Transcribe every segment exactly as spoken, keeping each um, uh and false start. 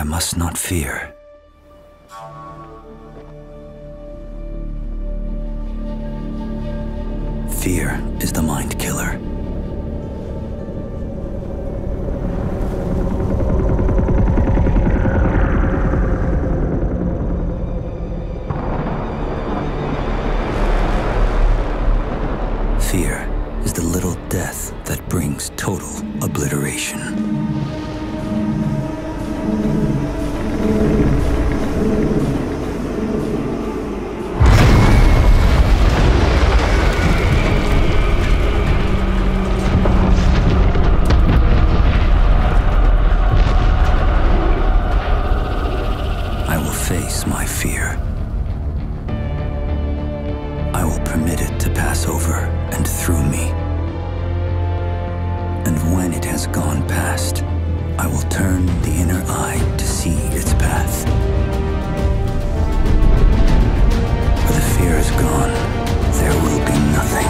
I must not fear. Fear is the mind killer. Fear is the little death that brings total obliteration. I will face my fear. I will permit it to pass over and through me. And when it has gone past, I will turn the inner eye to see its path. Where the fear is gone, there will be nothing.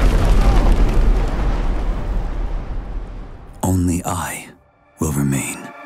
Only I will remain.